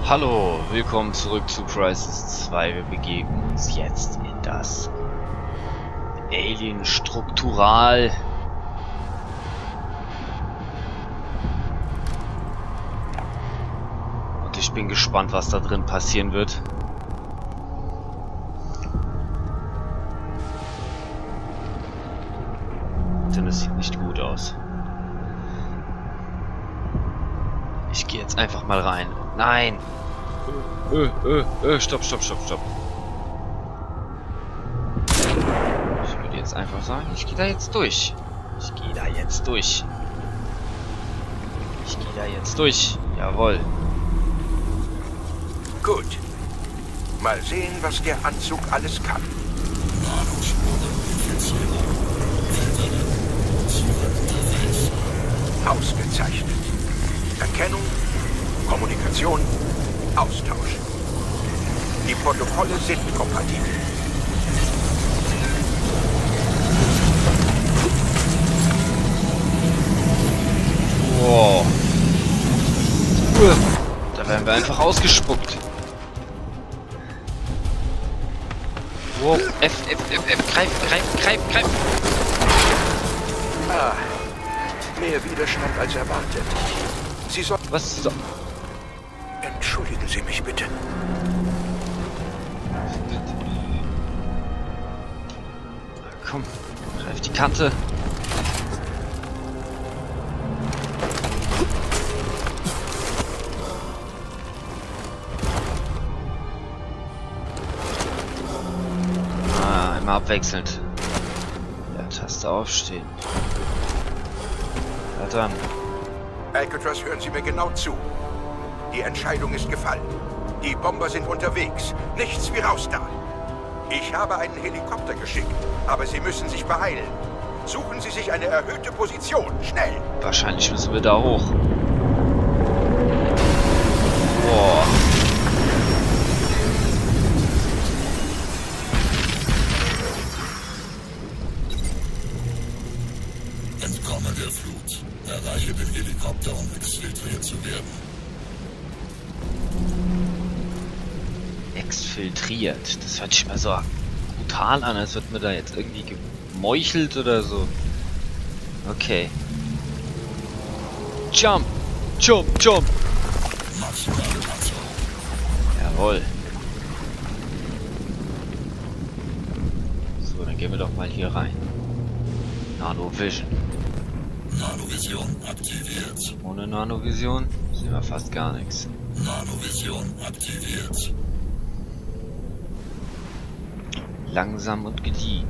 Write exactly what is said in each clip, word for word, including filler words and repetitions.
Hallo, willkommen zurück zu Crysis zwei. Wir begeben uns jetzt in das Alien Struktural. Und ich bin gespannt, was da drin passieren wird. Denn es sieht nicht gut aus. Ich gehe jetzt einfach mal rein. Nein! Ö, ö, ö, stopp, stopp, stopp, stopp. Ich würde jetzt einfach sagen, ich gehe da jetzt durch. Ich gehe da jetzt durch. Ich gehe da jetzt durch. Jawohl. Gut. Mal sehen, was der Anzug alles kann. Ausgezeichnet. Erkennung, Kommunikation, Austausch. Die Protokolle sind kompatibel. Wow. Da werden wir einfach ausgespuckt. Wow. F, F, F, F, greif, greif, greif, greif. Ah, mehr Widerstand als erwartet. Sie soll... Was so? Entschuldigen Sie mich bitte. Komm, greif die Kante. Ah, immer abwechselnd. Ja, Taste aufstehen. Ja dann. Alcatraz, hören Sie mir genau zu. Die Entscheidung ist gefallen. Die Bomber sind unterwegs. Nichts wie raus da. Ich habe einen Helikopter geschickt, aber Sie müssen sich beeilen. Suchen Sie sich eine erhöhte Position. Schnell! Wahrscheinlich müssen wir da hoch. Boah. Entkomme der Flut. Erreiche den Helikopter, um exfiltriert zu werden. Exfiltriert. Das hört sich mal so brutal an, als wird mir da jetzt irgendwie gemeuchelt oder so. Okay. Jump! Jump! Jump! Jawohl. So, dann gehen wir doch mal hier rein. Nanovision. Nanovision aktiviert. Ohne Nanovision sehen wir fast gar nichts. Nanovision aktiviert. Langsam und gediegen.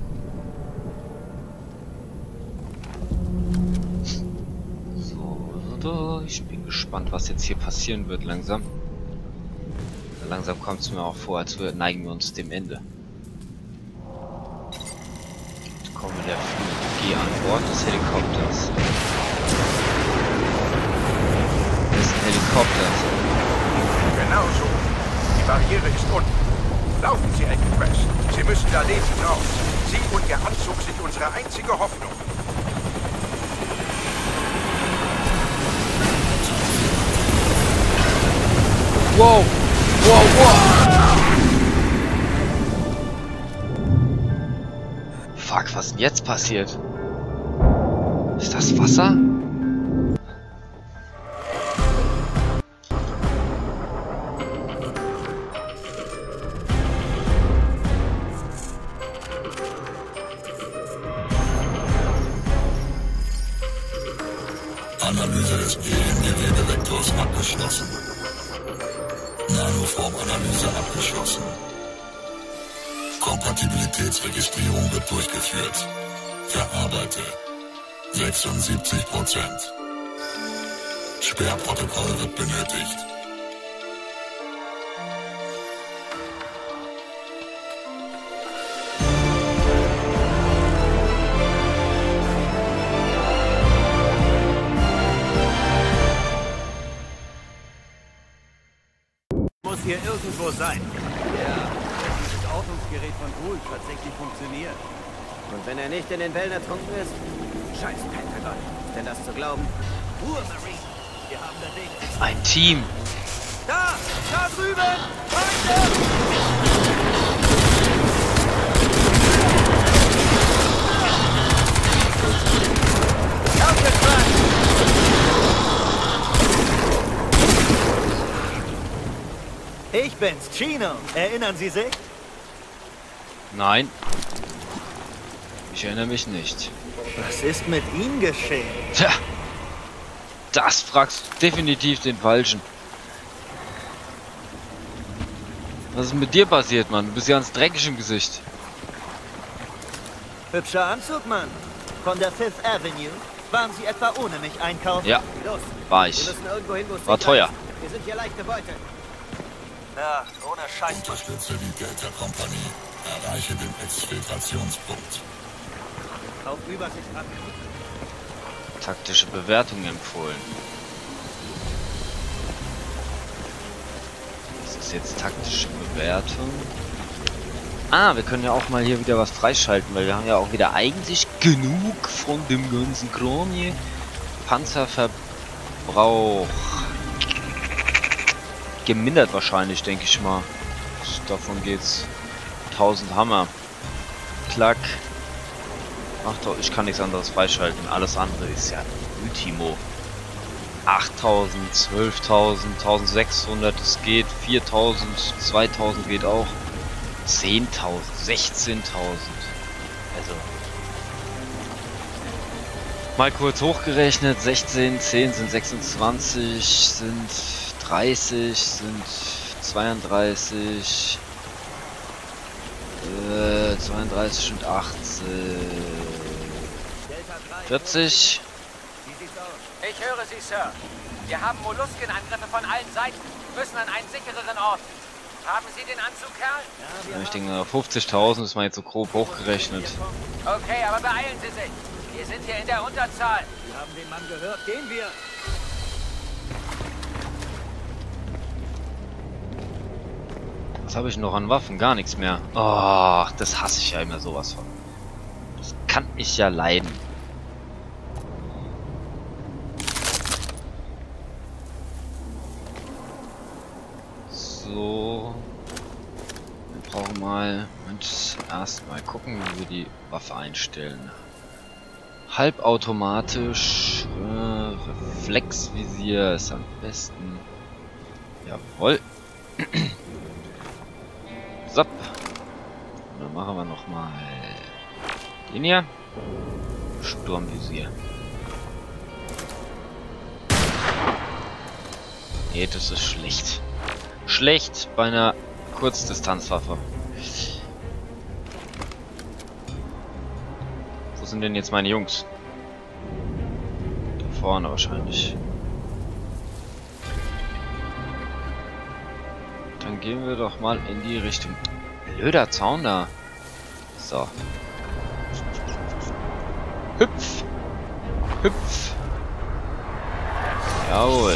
So, so, ich bin gespannt, was jetzt hier passieren wird langsam. Langsam kommt es mir auch vor, als wir neigen wir uns dem Ende. Jetzt kommen wir der Flug. Geh an Bord des Helikopters. Des Helikopters. Genau so. Die Barriere ist unten. Laufen Sie, Alcatraz. Sie müssen da lebend raus. Sie und Ihr Anzug sind unsere einzige Hoffnung. Wow! Wow, wow! Fuck, was denn jetzt passiert? Ist das Wasser? Analyse des G N G-Webevektors abgeschlossen. Nanoformanalyse abgeschlossen. Kompatibilitätsregistrierung wird durchgeführt. Verarbeite. sechsundsiebzig Prozent. Sperrprotokoll wird benötigt. Muss hier irgendwo sein. Ja, wenn dieses Ortungsgerät von Gould tatsächlich funktioniert. Und wenn er nicht in den Wellen ertrunken ist? Scheiß Pentagon. Denn das zu glauben? Ruhe, Marine. Wir haben da Dinge. Ein Team. Da! Da drüben! Feinde! Ich bin's, Chino. Erinnern Sie sich? Nein. Ich erinnere mich nicht. Was ist mit ihm geschehen? Tja. Das fragst du definitiv den Falschen. Was ist mit dir passiert, Mann? Du bist ja ganz dreckig im Gesicht. Hübscher Anzug, Mann. Von der Fifth Avenue. Waren Sie etwa ohne mich einkaufen? Ja, Los, war wir ich. müssen irgendwo hin, wo es War sicher teuer. ist. Wir sind hier leichte Beute. Ja, ohne Scheiß. Unterstütze die Delta-Kompanie. Erreiche den Exfiltrationspunkt. Auf Übersicht ab. Taktische Bewertung empfohlen. Das ist jetzt taktische Bewertung. Ah, wir können ja auch mal hier wieder was freischalten, weil wir haben ja auch wieder eigentlich genug von dem ganzen Kram hier. Panzerverbrauch. Gemindert wahrscheinlich, denke ich mal. Davon geht's. tausend Hammer. Klack. Ach doch, ich kann nichts anderes freischalten. Alles andere ist ja Ultimo. achttausend, zwölftausend, eintausendsechshundert, es geht. viertausend, zweitausend geht auch. zehntausend, sechzehntausend. Also. Mal kurz hochgerechnet. sechzehn, zehn sind sechsundzwanzig, sind dreißig, sind zweiunddreißig. Äh, zweiunddreißig und achtzehn. vierzig. Ich höre Sie, Sir. Wir haben Molluskenangriffe von allen Seiten. Müssen an einen sichereren Ort. Haben Sie den Anzug, Kerl? Ja, ich denke, fünfzigtausend ist mal jetzt so grob hochgerechnet. Okay, aber beeilen Sie sich. Wir sind hier in der Unterzahl. Wir haben den Mann gehört. Gehen wir. Was habe ich noch an Waffen? Gar nichts mehr. Oh, das hasse ich ja immer sowas von. Das kann ich ja leiden. So. Wir brauchen mal erstmal gucken, wie wir die Waffe einstellen. Halbautomatisch. Äh, Reflexvisier ist am besten. Jawohl. So. Dann machen wir noch mal den hier. Sturmvisier. Nee, das ist schlecht. Schlecht bei einer Kurzdistanzwaffe. Wo sind denn jetzt meine Jungs? Da vorne wahrscheinlich. Dann gehen wir doch mal in die Richtung. Blöder Zaun da. So. Hüpf. Hüpf. Jawohl.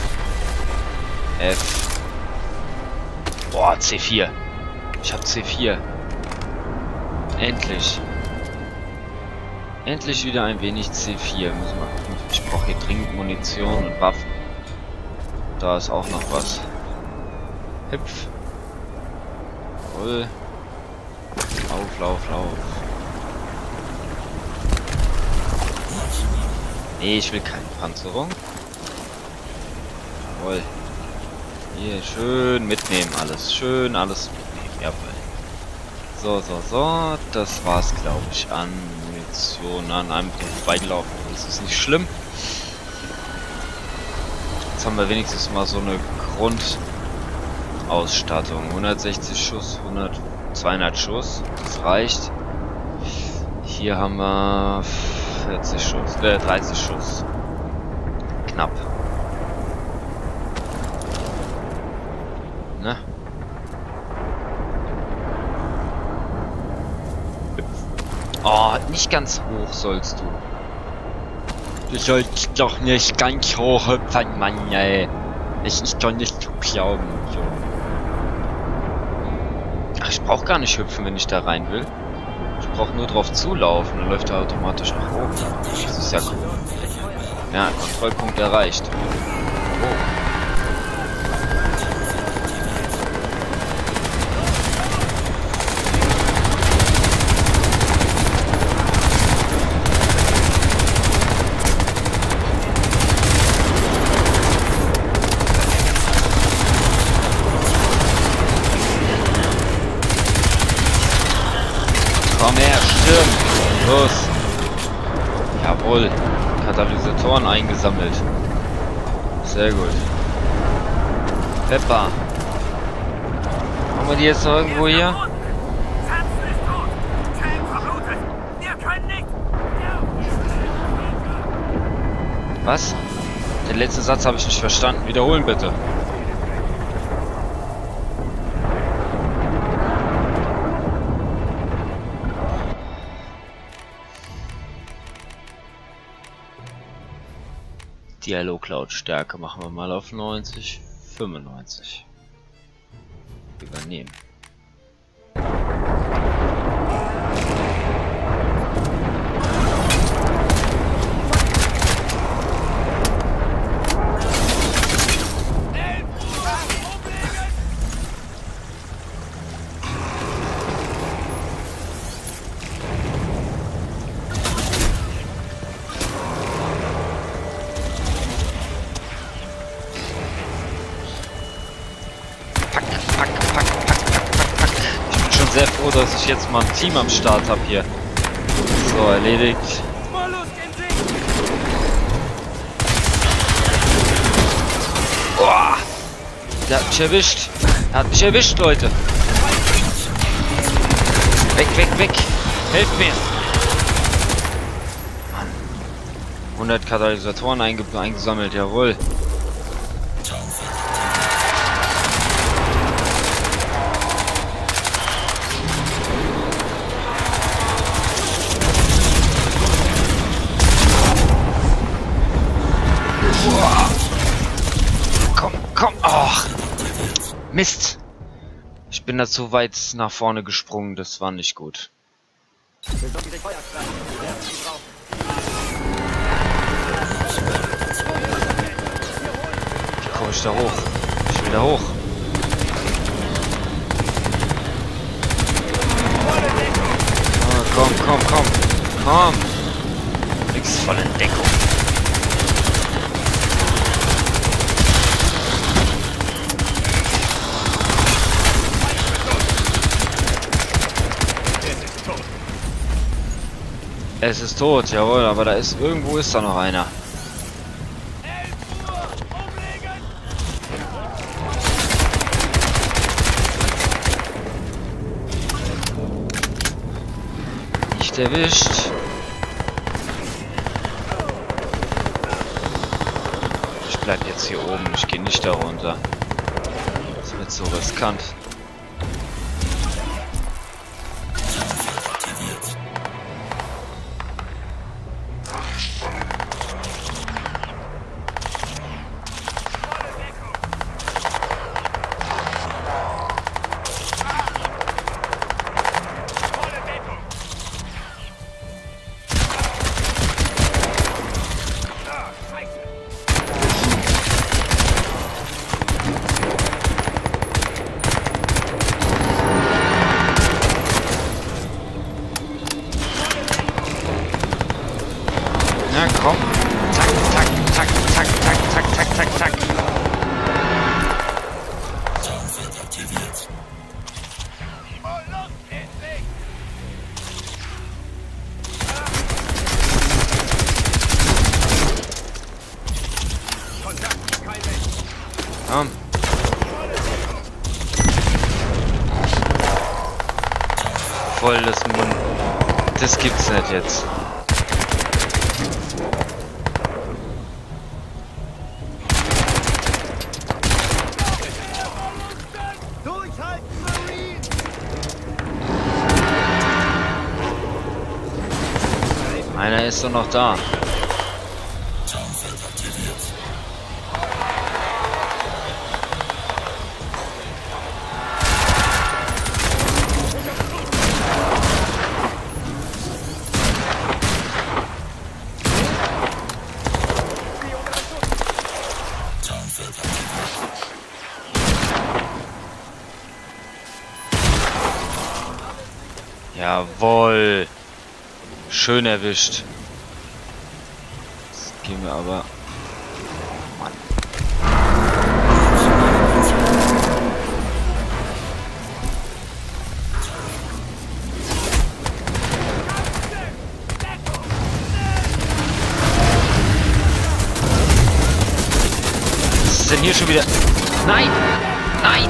F. Boah, C vier. Ich hab C vier. Endlich. Endlich wieder ein wenig C vier. Müssen wir gucken. Ich brauche hier dringend Munition und Waffen. Da ist auch noch was. Hüpf. Jawohl. Lauf, lauf, lauf. Nee, ich will keine Panzerung. Jawohl. Hier, schön mitnehmen alles. Schön alles mitnehmen. Jawohl. So, so, so. Das war's, glaube ich, an Munition. An einem vorbeigelaufen. Das ist nicht schlimm. Jetzt haben wir wenigstens mal so eine Grundausstattung. hundertsechzig Schuss, hundert, zweihundert Schuss. Das reicht. Hier haben wir vierzig Schuss, äh, dreißig Schuss. Knapp. Ne? Oh, nicht ganz hoch sollst du. Du sollst doch nicht ganz hoch hüpfen, Mann, ey. Das ist doch nicht zu glauben. So. Ach, ich brauch gar nicht hüpfen, wenn ich da rein will. Ich brauche nur drauf zulaufen, dann läuft er automatisch nach oben. Das ist ja cool. Ja, Kontrollpunkt erreicht. Oh. Schirm. Los. Jawohl. Katalysatoren eingesammelt. Sehr gut. Pepper. Haben wir die jetzt noch irgendwo hier? Was? Den letzten Satz habe ich nicht verstanden. Wiederholen bitte. Dialoglautstärke machen wir mal auf neunzig, fünfundneunzig. Übernehmen. Sehr froh, dass ich jetzt mal ein Team am Start habe hier. So, erledigt. Boah! Der hat mich erwischt. Er hat mich erwischt, Leute. Weg, weg, weg. Helft mir. Mann. hundert Katalysatoren einge eingesammelt, jawohl. Komm, komm. Ach. Mist. Ich bin da zu weit nach vorne gesprungen. Das war nicht gut. Wie komme ich da hoch? Ich will da hoch. Oh, komm, komm, komm. Komm. Nix voll in Deckung. Es ist tot, jawohl, aber da ist irgendwo ist da noch einer. Nicht erwischt. Ich bleib jetzt hier oben, ich gehe nicht da runter. Das wird so riskant. Na komm. Zack, zack, zack, zack, zack, zack, zack, zack, zack. Tarnfeld aktiviert. Komm. Voll das Mund. Das gibt's nicht jetzt. Einer ist doch noch da. Tarnfeld aktiviert. Tarnfeld aktiviert. Jawohl. Schön erwischt. Jetzt gehen wir aber. Mann. hier schon wieder... Nein! Nein!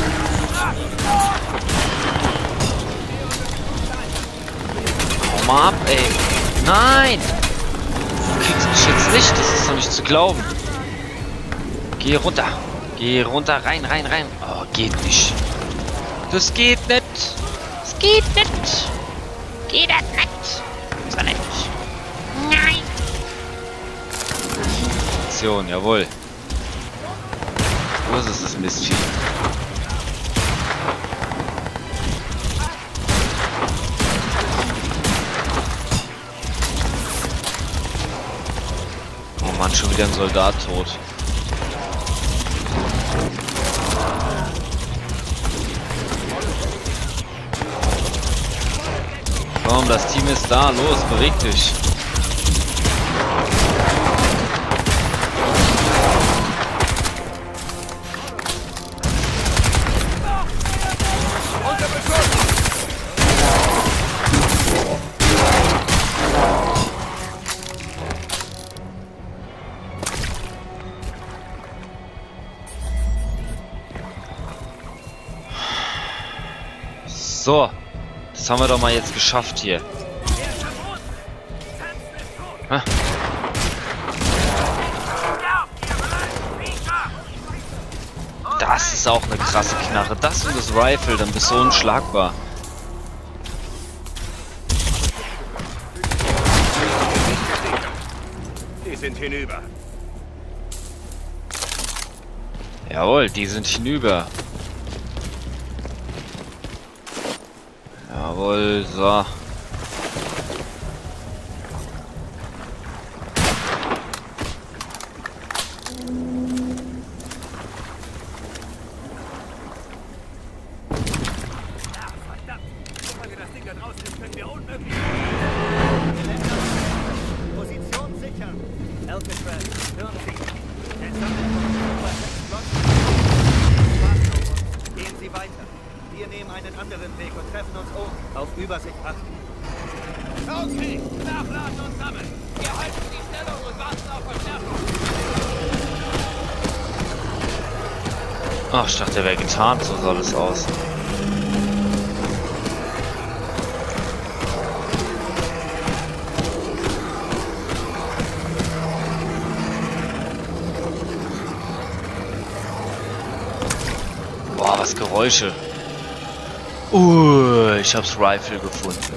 Hau mal ab, ey. Nein! Du kriegst mich jetzt nicht. Das ist doch nicht zu glauben. Geh runter. Geh runter. Rein, rein, rein. Oh, geht nicht. Das geht nicht. Das geht nicht. Geht das nicht. So nicht. Nein. Aktion, jawohl. Wo ist es, das Mistvieh? Oh Mann, schon wieder ein Soldat tot. Komm, das Team ist da. Los, beweg dich. So, das haben wir doch mal jetzt geschafft hier. Hä? Das ist auch eine krasse Knarre. Das und das Rifle, dann bist du unschlagbar. Die sind hinüber. Jawohl, die sind hinüber. Jawohl, so. Position sichern. Alcatraz, hören Sie. Gehen Sie weiter. Wir nehmen einen anderen Weg und treffen uns oben. Auf Übersicht achten. Okay, nachladen und sammeln. Wir halten die Stellung und warten auf Verstärkung. Ach, ich dachte, der wäre getarnt, so soll es aus. Boah, was Geräusche. Uh, ich hab's Rifle gefunden.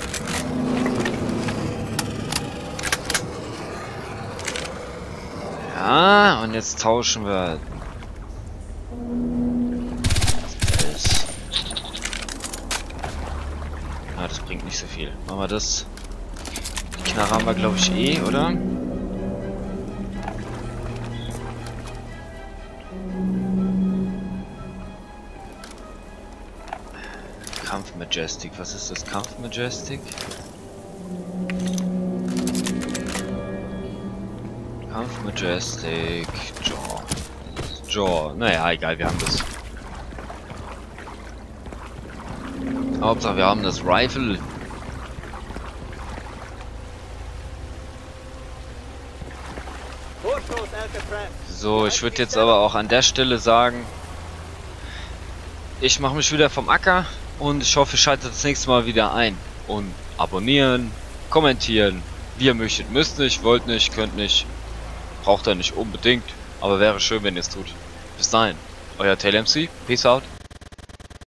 Ja, und jetzt tauschen wir. Das. Ja, das bringt nicht so viel. Machen wir das. Die Knarre haben wir, glaube ich, eh, oder? Kampf Majestic. Was ist das Kampf Majestic? Kampf Majestic. Jaw. Jaw. Naja, egal, wir haben das. Hauptsache, wir haben das Rifle. So, ich würde jetzt aber auch an der Stelle sagen, ich mache mich wieder vom Acker. Und ich hoffe, ihr schaltet das nächste Mal wieder ein. Und abonnieren, kommentieren. Wie ihr möchtet, müsst nicht, wollt nicht, könnt nicht. Braucht ihr nicht unbedingt. Aber wäre schön, wenn ihr es tut. Bis dahin, euer TailMC. Peace out.